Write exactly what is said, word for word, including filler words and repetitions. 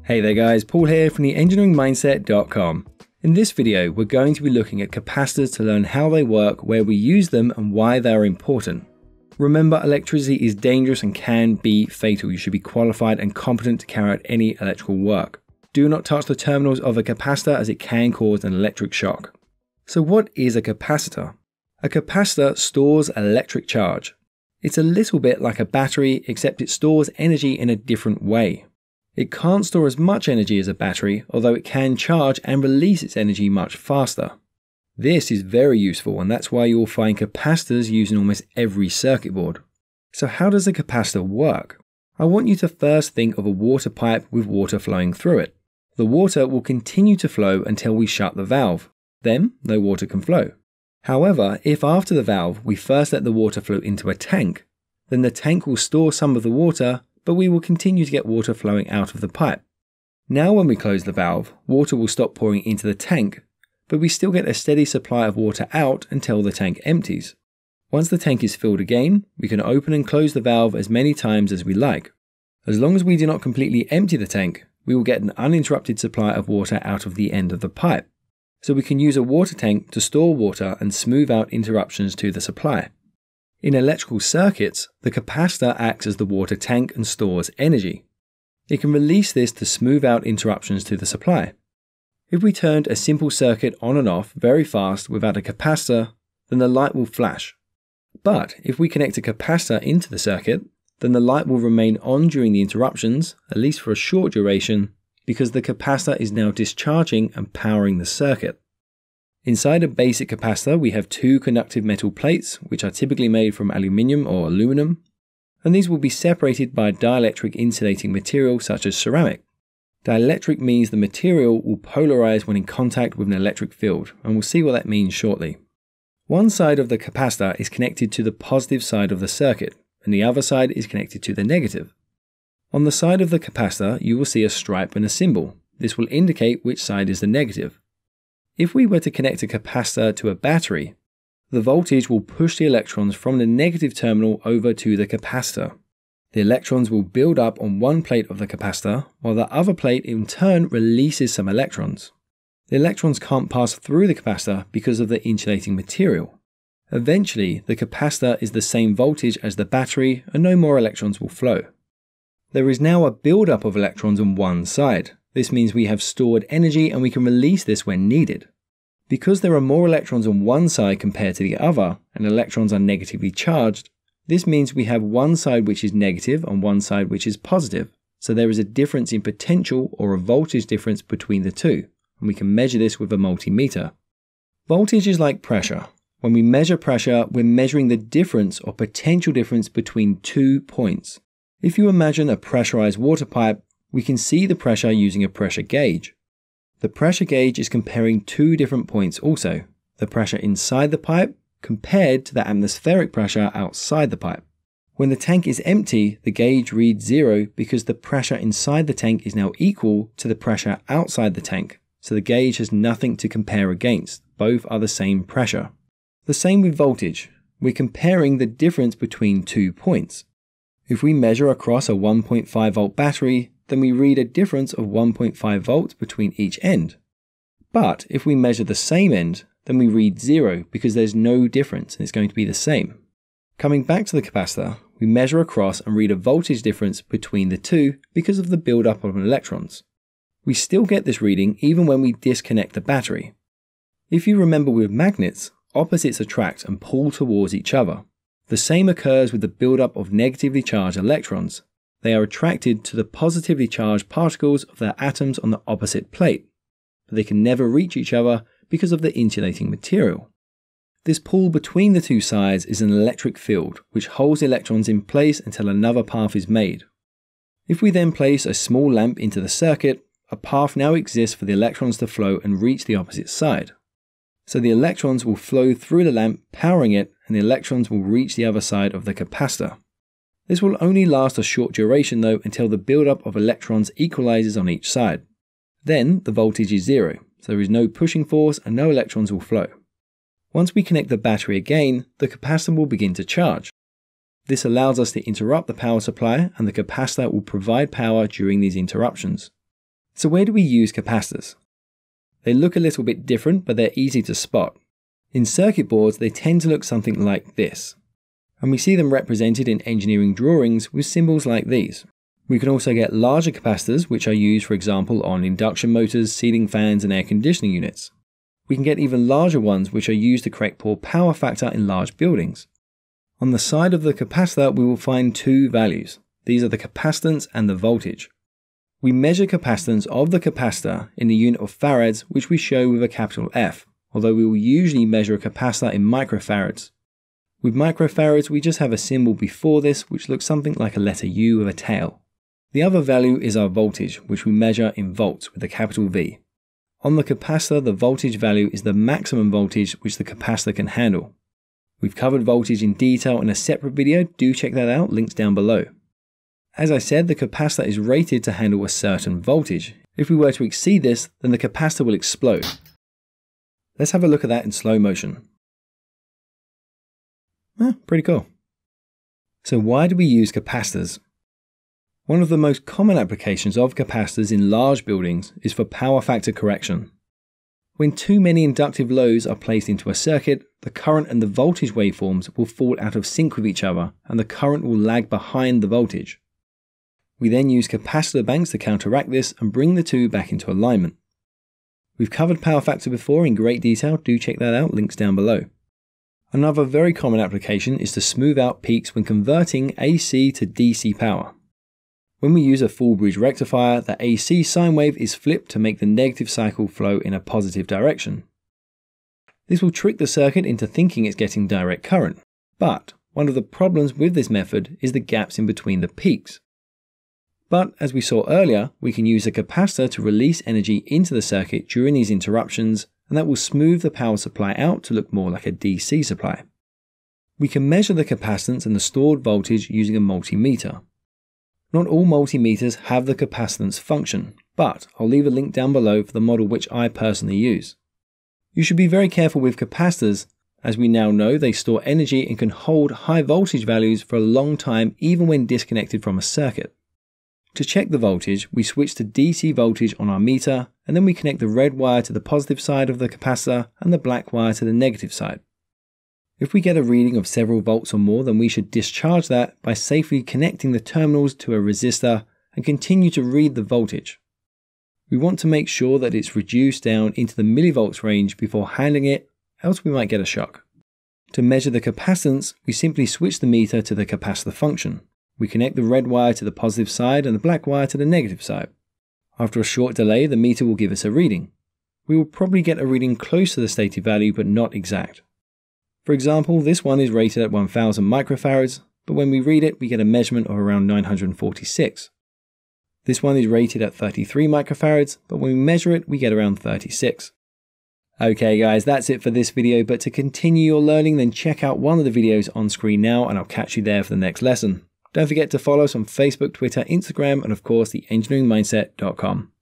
Hey there guys, Paul here from the engineering mindset dot com. In this video, we're going to be looking at capacitors to learn how they work, where we use them, and why they are important. Remember, electricity is dangerous and can be fatal. You should be qualified and competent to carry out any electrical work. Do not touch the terminals of a capacitor as it can cause an electric shock. So what is a capacitor? A capacitor stores electric charge. It's a little bit like a battery, except it stores energy in a different way. It can't store as much energy as a battery, although it can charge and release its energy much faster. This is very useful, and that's why you'll find capacitors used in almost every circuit board. So how does a capacitor work? I want you to first think of a water pipe with water flowing through it. The water will continue to flow until we shut the valve. Then, no water can flow. However, if after the valve we first let the water flow into a tank, then the tank will store some of the water, but we will continue to get water flowing out of the pipe. Now when we close the valve, water will stop pouring into the tank, but we still get a steady supply of water out until the tank empties. Once the tank is filled again, we can open and close the valve as many times as we like. As long as we do not completely empty the tank, we will get an uninterrupted supply of water out of the end of the pipe. So we can use a water tank to store water and smooth out interruptions to the supply. In electrical circuits, the capacitor acts as the water tank and stores energy. It can release this to smooth out interruptions to the supply. If we turned a simple circuit on and off very fast without a capacitor, then the light will flash. But if we connect a capacitor into the circuit, then the light will remain on during the interruptions, at least for a short duration, because the capacitor is now discharging and powering the circuit. Inside a basic capacitor, we have two conductive metal plates, which are typically made from aluminium or aluminum, and these will be separated by a dielectric insulating material such as ceramic. Dielectric means the material will polarize when in contact with an electric field, and we'll see what that means shortly. One side of the capacitor is connected to the positive side of the circuit, and the other side is connected to the negative. On the side of the capacitor, you will see a stripe and a symbol. This will indicate which side is the negative. If we were to connect a capacitor to a battery, the voltage will push the electrons from the negative terminal over to the capacitor. The electrons will build up on one plate of the capacitor, while the other plate in turn releases some electrons. The electrons can't pass through the capacitor because of the insulating material. Eventually, the capacitor is the same voltage as the battery and no more electrons will flow. There is now a build-up of electrons on one side. This means we have stored energy and we can release this when needed. Because there are more electrons on one side compared to the other, and electrons are negatively charged, this means we have one side which is negative and one side which is positive. So there is a difference in potential or a voltage difference between the two, and we can measure this with a multimeter. Voltage is like pressure. When we measure pressure, we're measuring the difference or potential difference between two points. If you imagine a pressurized water pipe, we can see the pressure using a pressure gauge. The pressure gauge is comparing two different points also, the pressure inside the pipe compared to the atmospheric pressure outside the pipe. When the tank is empty, the gauge reads zero because the pressure inside the tank is now equal to the pressure outside the tank, so the gauge has nothing to compare against, both are the same pressure. The same with voltage, we're comparing the difference between two points. If we measure across a one point five volt battery, then we read a difference of one point five volts between each end. But if we measure the same end, then we read zero because there's no difference and it's going to be the same. Coming back to the capacitor, we measure across and read a voltage difference between the two because of the buildup of electrons. We still get this reading even when we disconnect the battery. If you remember with magnets, opposites attract and pull towards each other. The same occurs with the buildup of negatively charged electrons. They are attracted to the positively charged particles of their atoms on the opposite plate, but they can never reach each other because of the insulating material. This pull between the two sides is an electric field, which holds electrons in place until another path is made. If we then place a small lamp into the circuit, a path now exists for the electrons to flow and reach the opposite side. So the electrons will flow through the lamp, powering it, and the electrons will reach the other side of the capacitor. This will only last a short duration though, until the buildup of electrons equalizes on each side. Then the voltage is zero, so there is no pushing force and no electrons will flow. Once we connect the battery again, the capacitor will begin to charge. This allows us to interrupt the power supply and the capacitor will provide power during these interruptions. So where do we use capacitors? They look a little bit different, but they're easy to spot. In circuit boards, they tend to look something like this. And we see them represented in engineering drawings with symbols like these. We can also get larger capacitors, which are used, for example, on induction motors, ceiling fans, and air conditioning units. We can get even larger ones, which are used to correct poor power factor in large buildings. On the side of the capacitor, we will find two values. These are the capacitance and the voltage. We measure capacitance of the capacitor in the unit of farads, which we show with a capital F, although we will usually measure a capacitor in microfarads. With microfarads, we just have a symbol before this, which looks something like a letter U with a tail. The other value is our voltage, which we measure in volts with a capital V. On the capacitor, the voltage value is the maximum voltage which the capacitor can handle. We've covered voltage in detail in a separate video, do check that out, links down below. As I said, the capacitor is rated to handle a certain voltage. If we were to exceed this, then the capacitor will explode. Let's have a look at that in slow motion. Eh, pretty cool. So why do we use capacitors? One of the most common applications of capacitors in large buildings is for power factor correction. When too many inductive loads are placed into a circuit, the current and the voltage waveforms will fall out of sync with each other and the current will lag behind the voltage. We then use capacitor banks to counteract this and bring the two back into alignment. We've covered power factor before in great detail, do check that out, links down below. Another very common application is to smooth out peaks when converting A C to D C power. When we use a full bridge rectifier, the A C sine wave is flipped to make the negative cycle flow in a positive direction. This will trick the circuit into thinking it's getting direct current, but one of the problems with this method is the gaps in between the peaks. But as we saw earlier, we can use a capacitor to release energy into the circuit during these interruptions, and that will smooth the power supply out to look more like a D C supply. We can measure the capacitance and the stored voltage using a multimeter. Not all multimeters have the capacitance function, but I'll leave a link down below for the model which I personally use. You should be very careful with capacitors, as we now know they store energy and can hold high voltage values for a long time even when disconnected from a circuit. To check the voltage, we switch to D C voltage on our meter, and then we connect the red wire to the positive side of the capacitor and the black wire to the negative side. If we get a reading of several volts or more, then we should discharge that by safely connecting the terminals to a resistor and continue to read the voltage. We want to make sure that it's reduced down into the millivolts range before handling it, else we might get a shock. To measure the capacitance, we simply switch the meter to the capacitor function. We connect the red wire to the positive side and the black wire to the negative side. After a short delay, the meter will give us a reading. We will probably get a reading close to the stated value, but not exact. For example, this one is rated at one thousand microfarads, but when we read it, we get a measurement of around nine hundred forty-six. This one is rated at thirty-three microfarads, but when we measure it, we get around thirty-six. Okay guys, that's it for this video, but to continue your learning, then check out one of the videos on screen now, and I'll catch you there for the next lesson. Don't forget to follow us on Facebook, Twitter, Instagram, and of course the engineering mindset dot com.